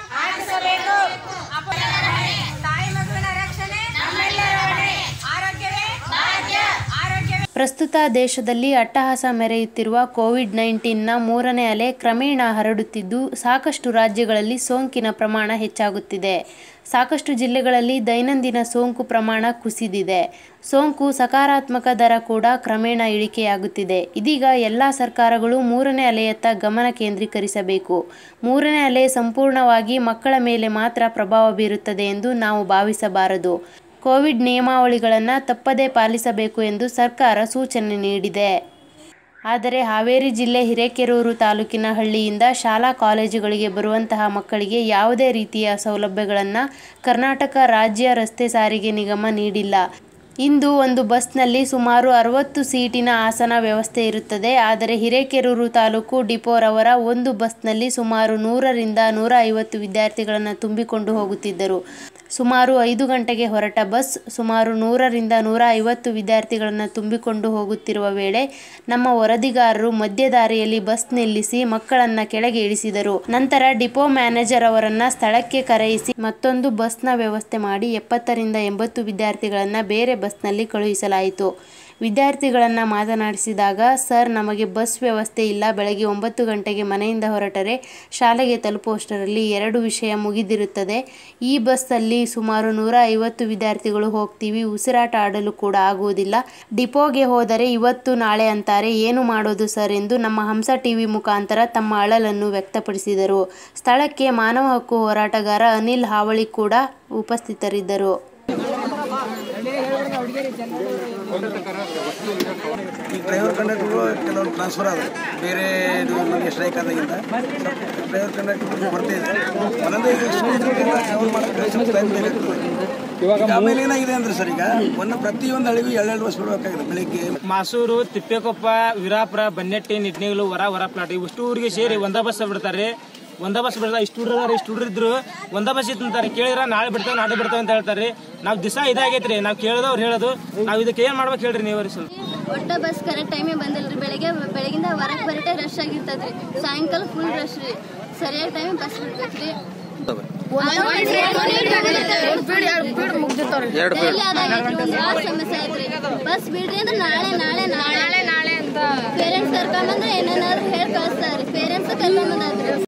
ತಾಯಿ ಮಗುವಿನ ರಕ್ಷಣೆ ಆರೋಗ್ಯವೇ ಆರೋಗ್ಯವೇ. ಪ್ರಸ್ತುತ ದೇಶದಲ್ಲಿ ಅಟ್ಟಹಾಸ ಮೆರೆಯುತ್ತಿರುವ ಕೋವಿಡ್ ನೈನ್ಟೀನ್ನ ಮೂರನೇ ಅಲೆ ಕ್ರಮೇಣ ಹರಡುತ್ತಿದ್ದು ಸಾಕಷ್ಟು ರಾಜ್ಯಗಳಲ್ಲಿ ಸೋಂಕಿನ ಪ್ರಮಾಣ ಹೆಚ್ಚಾಗುತ್ತಿದೆ. ಸಾಕಷ್ಟು ಜಿಲ್ಲೆಗಳಲ್ಲಿ ದೈನಂದಿನ ಸೋಂಕು ಪ್ರಮಾಣ ಕುಸಿದಿದೆ. ಸೋಂಕು ಸಕಾರಾತ್ಮಕ ದರ ಕೂಡ ಕ್ರಮೇಣ ಇಳಿಕೆಯಾಗುತ್ತಿದೆ. ಇದೀಗ ಎಲ್ಲ ಸರ್ಕಾರಗಳು ಮೂರನೇ ಅಲೆಯತ್ತ ಗಮನ ಕೇಂದ್ರೀಕರಿಸಬೇಕು. ಮೂರನೇ ಅಲೆ ಸಂಪೂರ್ಣವಾಗಿ ಮಕ್ಕಳ ಮೇಲೆ ಮಾತ್ರ ಪ್ರಭಾವ ಬೀರುತ್ತದೆ ಎಂದು ನಾವು ಭಾವಿಸಬಾರದು. ಕೋವಿಡ್ ನಿಯಮಾವಳಿಗಳನ್ನು ತಪ್ಪದೇ ಪಾಲಿಸಬೇಕು ಎಂದು ಸರ್ಕಾರ ಸೂಚನೆ ನೀಡಿದೆ. ಆದರೆ ಹಾವೇರಿ ಜಿಲ್ಲೆ ಹಿರೇಕೆರೂರು ತಾಲೂಕಿನ ಹಳ್ಳಿಯಿಂದ ಶಾಲಾ ಕಾಲೇಜುಗಳಿಗೆ ಬರುವಂತಹ ಮಕ್ಕಳಿಗೆ ಯಾವುದೇ ರೀತಿಯ ಸೌಲಭ್ಯಗಳನ್ನು ಕರ್ನಾಟಕ ರಾಜ್ಯ ರಸ್ತೆ ಸಾರಿಗೆ ನಿಗಮ ನೀಡಿಲ್ಲ. ಇಂದು ಒಂದು ಬಸ್ನಲ್ಲಿ ಸುಮಾರು ಅರವತ್ತು ಸೀಟಿನ ಆಸನ ವ್ಯವಸ್ಥೆ ಇರುತ್ತದೆ. ಆದರೆ ಹಿರೇಕೆರೂರು ತಾಲೂಕು ಡಿಪೋರವರ ಒಂದು ಬಸ್ನಲ್ಲಿ ಸುಮಾರು ನೂರರಿಂದ ನೂರ ಐವತ್ತು ವಿದ್ಯಾರ್ಥಿಗಳನ್ನು ತುಂಬಿಕೊಂಡು ಹೋಗುತ್ತಿದ್ದರು. ಸುಮಾರು ಐದು ಗಂಟೆಗೆ ಹೊರಟ ಬಸ್ ಸುಮಾರು ನೂರರಿಂದ ನೂರ ಐವತ್ತು ವಿದ್ಯಾರ್ಥಿಗಳನ್ನು ತುಂಬಿಕೊಂಡು ಹೋಗುತ್ತಿರುವ ವೇಳೆ ನಮ್ಮ ವರದಿಗಾರರು ಮಧ್ಯದಾರಿಯಲ್ಲಿ ಬಸ್ ನಿಲ್ಲಿಸಿ ಮಕ್ಕಳನ್ನ ಕೆಳಗೆ ಇಳಿಸಿದರು. ನಂತರ ಡಿಪೋ ಮ್ಯಾನೇಜರ್ ಅವರನ್ನ ಸ್ಥಳಕ್ಕೆ ಕರೆಯಿಸಿ ಮತ್ತೊಂದು ಬಸ್ನ ವ್ಯವಸ್ಥೆ ಮಾಡಿ ಎಪ್ಪತ್ತರಿಂದ ಎಂಬತ್ತು ವಿದ್ಯಾರ್ಥಿಗಳನ್ನು ಬೇರೆ ಬಸ್ನಲ್ಲಿ ಕಳುಹಿಸಲಾಯಿತು. ವಿದ್ಯಾರ್ಥಿಗಳನ್ನು ಮಾತನಾಡಿಸಿದಾಗ, ಸರ್ ನಮಗೆ ಬಸ್ ವ್ಯವಸ್ಥೆ ಇಲ್ಲ, ಬೆಳಗ್ಗೆ ಒಂಬತ್ತು ಗಂಟೆಗೆ ಮನೆಯಿಂದ ಹೊರಟರೆ ಶಾಲೆಗೆ ತಲುಪುವಷ್ಟರಲ್ಲಿ ಎರಡು ವಿಷಯ ಮುಗಿದಿರುತ್ತದೆ. ಈ ಬಸ್ಸಲ್ಲಿ ಸುಮಾರು ನೂರ ಐವತ್ತು ವಿದ್ಯಾರ್ಥಿಗಳು ಹೋಗ್ತೀವಿ, ಉಸಿರಾಟ ಆಡಲು ಕೂಡ ಆಗುವುದಿಲ್ಲ. ಡಿಪೋಗೆ ಹೋದರೆ ಇವತ್ತು ನಾಳೆ ಅಂತಾರೆ, ಏನು ಮಾಡೋದು ಸರ್ ಎಂದು ನಮ್ಮ ಹಂಸ ಟಿವಿ ಮುಖಾಂತರ ತಮ್ಮ ಅಳಲನ್ನು ವ್ಯಕ್ತಪಡಿಸಿದರು. ಸ್ಥಳಕ್ಕೆ ಮಾನವ ಹಕ್ಕು ಹೋರಾಟಗಾರ ಅನಿಲ್ ಹಾವಳಿ ಕೂಡ ಉಪಸ್ಥಿತರಿದ್ದರು. ಈ ಡ್ರೈವರ್ ಕಂಡಕ್ಟರ್ಗಳು ಕೆಲವರು ಟ್ರಾನ್ಸ್ಫರ್ ಆದ ಬೇರೆ ಇದು ನಮಗೆ ಸ್ಟ್ರೈಕ್ ಆದಾಗಿಂದ ಡ್ರೈವರ್ ಕಂಡಕ್ಟರ್ ಬರ್ತಿದೆ ಅದರಿಂದ ಈಗ ಟ್ರಾವೆಲ್ ಮಾಡೋಕ್ಕೆ ಆಮೇಲೆ ಏನಾಗಿದೆ ಅಂದ್ರೆ ಸರ್ ಈಗ ಒಂದು ಪ್ರತಿಯೊಂದು ಹಳ್ಳಿಗೂ ಎರಡೆರಡು ಬಸ್ ಬಿಡಬೇಕಾಗಿದೆ. ಬೆಳಿಗ್ಗೆ ಮಾಸೂರು, ತಿಪ್ಪೇಕೊಪ್ಪ, ವೀರಾಪುರ, ಬನ್ನೆಟ್ಟಿ, ನಿಟ್ನಿಗಳು, ಹೊರ ಹೊರ ಪ್ಲಾಟ್ ಇಷ್ಟು ಊರಿಗೆ ಸೇರಿ ಒಂದ ಬಸ್ ಬಿಡ್ತಾರೆ. ಒಂದ ಬಸ್ ಬಿಡ್ತಾರೆ. ಇಷ್ಟು ಹುಡುಗರು ಇಷ್ಟು ಹುಡುಗರು ಇದ್ರು ಒಂದ ಬಸ್ ಇತ್ತಂತಾರೆ. ಕೇಳಿದ್ರೆ ನಾಳೆ ಬಿಡ್ತಾವೆ ನಾಳೆ ಬಿಡ್ತಾವೆ ಅಂತ ಹೇಳ್ತಾರೆ. ನಾವು ದಿವಸ ಇದಾಗೈತ್ರಿ, ನಾವು ಕೇಳಿದವ್ರು ಹೇಳೋದು. ನಾವು ಇದಕ್ಕೆ ಏನ್ ಮಾಡ್ಬೇಕು ಹೇಳ್ರಿ ನೀವು ಸ್ವಲ್ಪ. ಒಟ್ಟ ಬಸ್ ಕರೆಕ್ಟ್ ಟೈಮಿಗೆ ಬಂದಿಲ್ರಿ. ಬೆಳಗ್ಗೆ ಬೆಳಗಿಂದ ಹೊರಗೆ ಬರಟೆ ರಶ್ ಆಗಿರ್ತದ್ರಿ. ಸಾಯಂಕಾಲ ಫುಲ್ ರಶ್ ರೀ. ಸರಿಯಾದ ಟೈಮ್ ಬಸ್ ಬಿಡ್ಬೇಕ್ರಿ. ಸಮಸ್ಯೆ ಐತ್ರಿ. ಬಸ್ ಬಿಡ್ರಿ ಅಂದ್ರೆ ನಾಳೆ ನಾಳೆ ನಾಳೆ ನಾಳೆ ಅಂತ ಪೇರೆಂಟ್ಸ್ ಕರ್ಕೊಂಬಂದ್ರೆ ಏನೇನಾದ್ರು ಹೇಳಿ ಕಳಿಸ್ತಾರ್ರಿ. ಪೇರೆಂಟ್ಸ್ ಕರ್ಕೊಂಬಂದ್ರಿ.